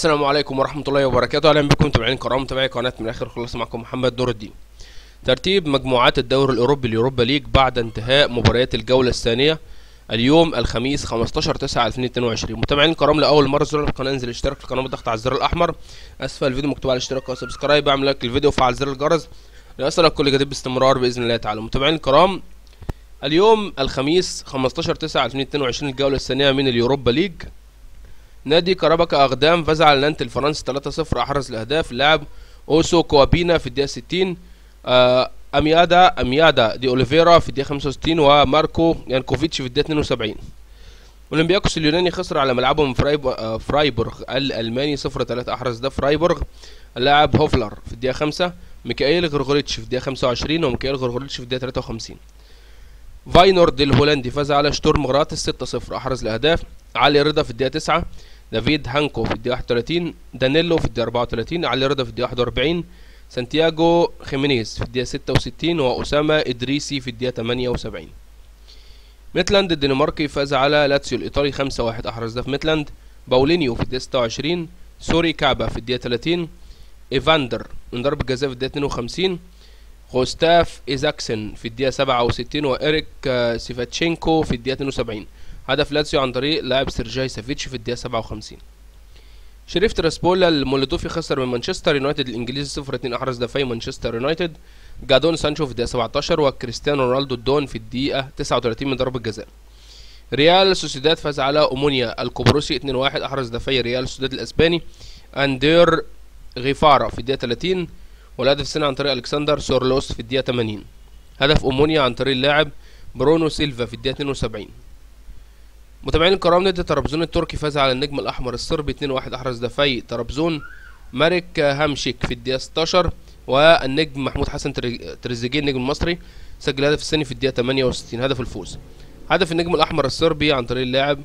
السلام عليكم ورحمة الله وبركاته. أهلا بكم متابعين كرام متابعي قناة من آخر خلاصة. معكم محمد نور الدين. ترتيب مجموعات الدوري الأوروبي اليوروبا ليج بعد انتهاء مباريات الجولة الثانية اليوم الخميس 15/9/2022. متابعين الكرام، لأول مرة زر القناة انزل اشترك في القناة بالضغط على الزر الأحمر أسفل الفيديو مكتوب على الاشتراك وسبسكرايب، اعمل لايك للفيديو وفعل زر الجرس ليصلك كل جديد باستمرار بإذن الله تعالى. متابعين الكرام، اليوم الخميس 15/9/2022 الجولة الثانية من اليوروبا ليج. نادي كاراباكا أقدام فاز على نانت الفرنسي 3-0. أحرز الأهداف اللاعب أوسو كوابينا في الدقيقة 60، أميادا دي أوليفيرا في الدقيقة 65، وماركو يانكوفيتش في الدقيقة 72. أولمبياكوس اليوناني خسر على ملعبه من فرايبورغ الألماني 0-3. أحرز ده فرايبورغ اللاعب هوفلر في الدقيقة 5، ميكائيل غرغوريتش في الدقيقة 25 وميكائيل غرغوريتش في الدقيقة 53. فاينورد الهولندي فاز على شتورم غراتس 6-0. أحرز الأهداف علي رضا في الدقيقة 9، دافيد هانكو في الدقيقة 31، دانيلو في الدقيقة 34، علي رضا في الدقيقة 41، سانتياغو خيمينيز في الدقيقة 66 وأسامة إدريسي في الدقيقة 78. ميتلاند الدنماركي فاز على لاتسيو الإيطالي 5-1. أحرز ده في ميتلاند باولينيو في الدقيقة 26، سوري كابا في الدقيقة 30، إيفاندر من ضربة جزاء في الدقيقة 52، غوستاف إيزاكسن في الدقيقة 67 وإيريك سيفاتشينكو في الدقيقة 72. هدف لاتسيو عن طريق لاعب سيرجاي سافيتش في الدقيقة 57. شريف تراسبولا المولدوفي خسر من مانشستر يونايتد الإنجليزي 0-2. أحرز دفاعي مانشستر يونايتد جادون سانشو في الدقيقة 17 وكريستيانو رونالدو الدون في الدقيقة 39 من ضربة جزاء. ريال سوسيداد فاز على أومونيا القبرصي 2-1. أحرز دفاعي ريال سوسيداد الأسباني أندير غيفارا في الدقيقة 30 والهدف الثاني عن طريق ألكسندر سورلوس في الدقيقة 80. هدف أومونيا عن طريق اللاعب برونو سيلفا في الدقيقة 72. متابعين الكرام، نادي طرابزون التركي فاز على النجم الأحمر الصربي 2-1. أحرز دفاعي طرابزون مارك هامشيك في الدقيقة 16 والنجم محمود حسن تريزيجيه النجم المصري سجل الهدف الثاني في الدقيقة 68. هدف الفوز هدف النجم الأحمر الصربي عن طريق اللاعب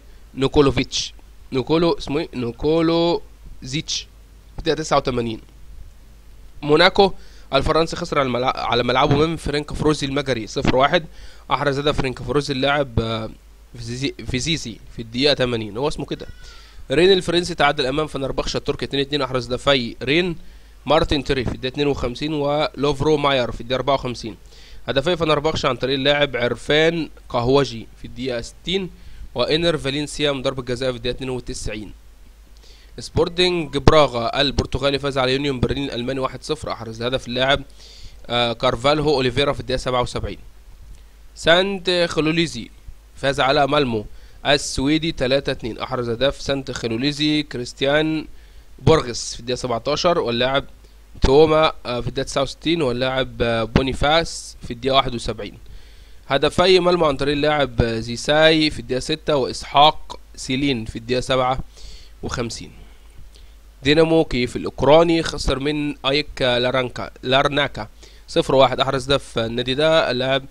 نيكولو زيتش في الدقيقة 89. موناكو الفرنسي خسر على ملعبه من فرينك فروزي المجري 0-1. أحرز هدف فرينك فروزي اللاعب فيزيزي في الدقيقة 80، هو اسمه كده. رين الفرنسي تعادل أمام فنربخشة التركي 2-2. أحرز دفاعي رين مارتن تيري في الدقيقة 52 ولوفرو ماير في الدقيقة 54. هدفي فنربخشة عن طريق اللاعب عرفان قهوجي في الدقيقة 60 وإنر فالنسيا من ضربة جزاء في الدقيقة 92. سبورتنج براغا البرتغالي فاز على يونيون برلين الألماني 1-0. أحرز هدف اللاعب كارفالهو أوليفيرا في الدقيقة 77. سانت خلوليزي فاز على مالمو السويدي 3-2. أحرز هدف سانت خلوليزي كريستيان بورغس في الدقيقة 17 واللاعب توما في الدقيقة 69 واللاعب بونيفاس في الدقيقة 71. هدفي مالمو عن طريق اللاعب زيساي في الدقيقة 6 وإسحاق سيلين في الدقيقة 57. دينامو كييف الأوكراني خسر من أيك لارناكا 0-1. أحرز هدف النادي ده اللاعب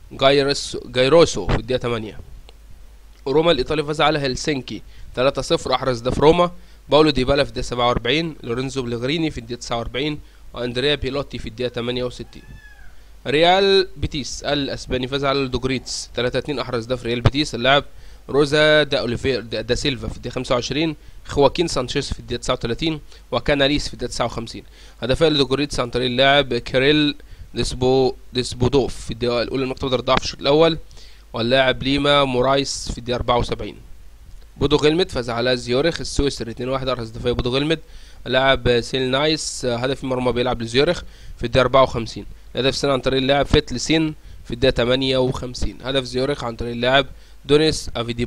جايروسو في الدقيقة 8. روما الإيطالي فاز على هلسنكي 3-0. أحرز ده في روما باولو ديبالا في الدقيقة 47، لورينزو بلغريني في الدقيقة 49 وأندريا بيلوتي في الدقيقة 68. ريال بيتيس الأسباني فاز على الدوجريتس 3-2. أحرز ده في ريال بيتيس اللاعب روزا دا سيلفا في الدقيقة 25، خواكين سانشيز في الدقيقة 39 وكاناليس في الدقيقة 59. هدفي لدوجريتس عن طريق اللاعب كيريل ديسبودوف في الدقيقة الأولى المكتوب ضعف في الشوط الأول واللاعب ليما مورايس في الدقيقة 74. بودو غيلمد فاز على زيورخ السويسري 2-1. أحرز دفاعي بودو غيلمد اللاعب سيل نايس هدف مرمى بيلعب لزيورخ في الدقيقة 54. الهدف الثاني عن طريق اللاعب فيتلسين في الدقيقة 58. هدف زيورخ عن طريق اللاعب دونيس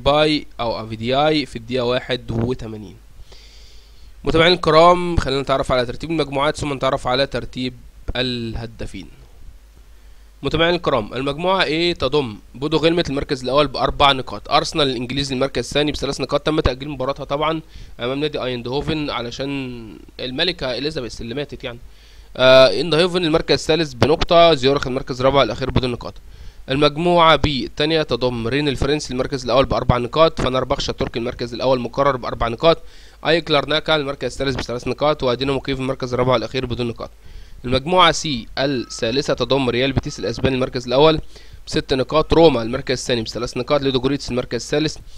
أفيدياي في الدقيقة 81. متابعين الكرام، خلينا نتعرف على ترتيب المجموعات ثم نتعرف على ترتيب الهدافين. متابعين الكرام، المجموعة A تضم بودو غيلمت المركز الأول ب4 نقاط، أرسنال الإنجليزي المركز الثاني ب3 نقاط. تم تأجيل مباراتها طبعا أمام نادي أيندهوفن علشان الملكة إليزابيث اللي ماتت يعني. أيندهوفن المركز الثالث بنقطة، زيورخ المركز الرابع الأخير بدون نقاط. المجموعة B الثانية تضم رين الفرنسي المركز الأول ب4 نقاط، فنربخشة التركي المركز الأول مكرر ب4 نقاط، أيك لارناكا المركز الثالث ب3 نقاط ودينامو كييف المركز الرابع والأخير بدون نقاط. المجموعة C الثالثة تضم ريال بيتيس الأسباني المركز الأول ب6 نقاط، روما المركز الثاني ب3 نقاط، لودوجوريتس المركز الثالث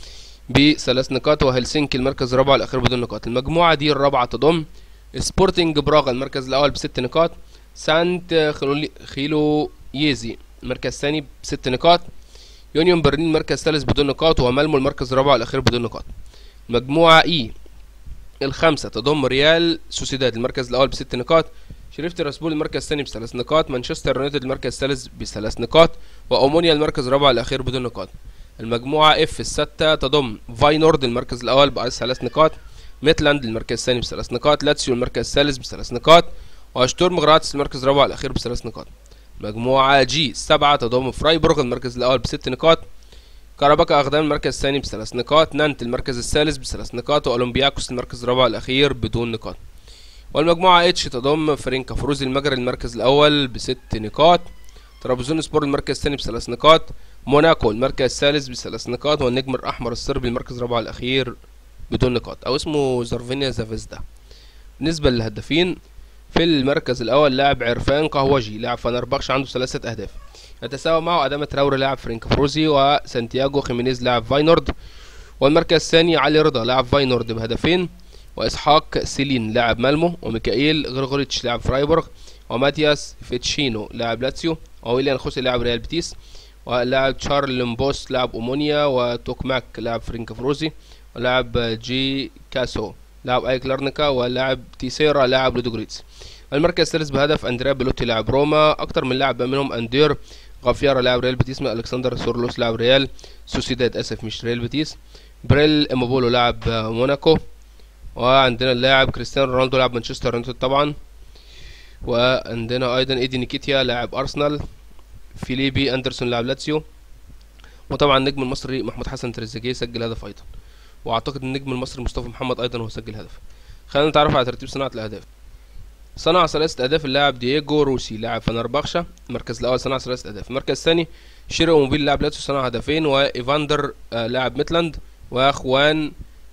ب3 نقاط، وهلسنكي المركز الرابع والاخير بدون نقاط. المجموعه دي الرابعه تضم سبورتنج براغا المركز الاول ب6 نقاط، سانت خيلو ييزي المركز الثاني ب6 نقاط، يونيون برلين المركز الثالث بدون نقاط، ومالمو المركز الرابع والاخير بدون نقاط. مجموعه اي الخامسه تضم ريال سوسيداد المركز الاول ب6 نقاط، شريف تيراسبول المركز الثاني ب3 نقاط، مانشستر يونايتد المركز الثالث ب3 نقاط، واومونيا المركز الرابع والاخير بدون نقاط. المجموعه اف السادسه تضم فاينورد المركز الاول ب3 نقاط، ميتلاند المركز الثاني ب3 نقاط، لاتسيو المركز الثالث ب3 نقاط، وشتورم غراتس المركز الرابع والاخير ب3 نقاط. مجموعه جي السابعه تضم فرايبورغ المركز الاول ب6 نقاط، كاراباكا اغدام المركز الثاني ب3 نقاط، نانت المركز الثالث ب3 نقاط، واولمبياكوس المركز الرابع والاخير بدون نقاط. والمجموعه اتش تضم فرينكا فروزي المجري المركز الاول ب6 نقاط، طرابزون سبور المركز الثاني ب3 نقاط، موناكو المركز الثالث ب3 نقاط، والنجم الاحمر الصربي المركز الرابع والاخير بدون نقاط، او اسمه زارفينيا زافيزدا. بالنسبه للهدافين في المركز الاول لاعب عرفان قهوجي لاعب فنربخش عنده 3 اهداف، يتساوى معه ادامه تراوري لاعب فرينك فروزي، وسانتياغو خيمينيز لاعب فاينورد. والمركز الثاني علي رضا لاعب فاينورد بهدفين، واسحاق سيلين لاعب مالمو، وميكائيل غرغوريتش لاعب فرايبورغ، وماتياس فيتشينو لاعب لاتسيو، وويليان خوسي لاعب ريال بيتيس، ولاعب تشارل لمبوس لاعب اومونيا، وتوكماك لاعب فرينك فروزي، ولاعب جي كاسو لاعب ايك لارنيكا، ولاعب تيسيرا لاعب لودوغريتس. المركز الثالث بهدف اندريا بيلوتي لاعب روما، اكتر من لاعب منهم اندير غافيارا لاعب ريال بيتيس، الكسندر سورلوس لاعب ريال سوسيداد مش ريال بيتيس، بريل اموبولو لاعب موناكو، وعندنا اللاعب كريستيانو رونالدو لاعب مانشستر يونايتد طبعا، وعندنا ايضا ايدي نيكيتيا لاعب ارسنال، فيليبي اندرسون لاعب لاتسيو، وطبعا النجم المصري محمود حسن تريزيجيه سجل هدف ايضا، واعتقد النجم المصري مصطفى محمد ايضا هو سجل هدف. خلينا نتعرف على ترتيب صناعه الاهداف. صنع 3 اهداف اللاعب دييجو روسي لاعب فنربخشة المركز الاول صنع 3 اهداف، المركز الثاني شيرو موبيل لاعب لاتسيو صنع هدفين، وايفاندر لاعب ميتلاند، واخوان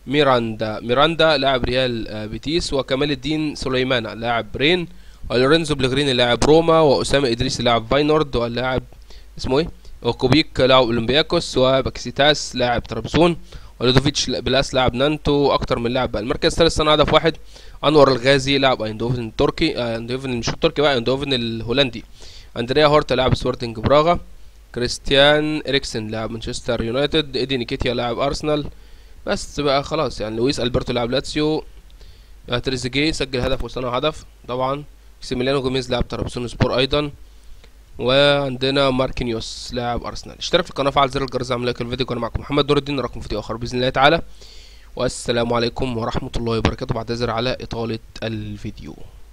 ميراندا لاعب ريال بيتيس، وكمال الدين سليمان لاعب رين، ولورينزو بلغريني لاعب روما، واسامه ادريسي لاعب فاينورد، واللاعب اسمه ايه وكوبيك لاعب اولمبياكوس، وباكسيتاس لاعب طرابزون، ولودوفيتش بلاس لاعب نانتو. اكتر من لاعب بقى. المركز الثالث صنع هدف واحد انور الغازي لاعب ايندوفن التركي، ايندوفن مش التركي بقى، ايندوفن الهولندي، اندريا هورتا لاعب سبورتنج براغا، كريستيان اريكسن لاعب مانشستر يونايتد، ايدي نيكيتيا لاعب ارسنال. بس بقى خلاص يعني لويس البرتو لاعب لاتسيو، تريزيجيه سجل هدف وصنع هدف طبعا، سيميليانو جوميز لاعب طرابزون سبور ايضا، وعندنا ماركينيوس لاعب ارسنال. اشترك في القناه وفعل زر الجرس عشان لايك الفيديو. كان معكم محمد نور الدين، نراكم في فيديو اخر باذن الله تعالى، والسلام عليكم ورحمه الله وبركاته. بعتذر على اطاله الفيديو.